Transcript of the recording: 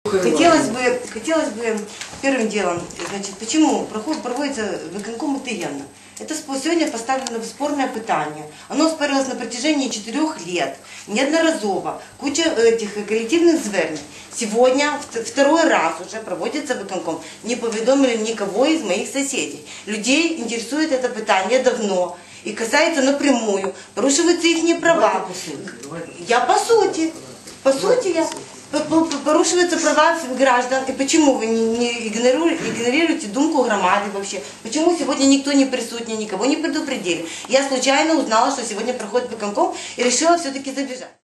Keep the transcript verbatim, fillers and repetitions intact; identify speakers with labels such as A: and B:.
A: Хотелось бы, хотелось бы первым делом, значит, почему проход проводится виконком таємно. Это сегодня поставлено в спорное питание. Оно спорилось на протяжении четырех лет, неодноразово, куча этих коллективных звернень. Сегодня второй раз уже проводится виконком. Не поведомили никого из моих соседей. Людей интересует это питание давно и касается напрямую. Порушиваются их права. Я по сути, по сути я... Порушиваются права граждан. И почему вы не игнорируете думку громады вообще? Почему сегодня никто не присутствует, никого не предупредили? Я случайно узнала, что сегодня проходит виконком и решила все-таки забежать.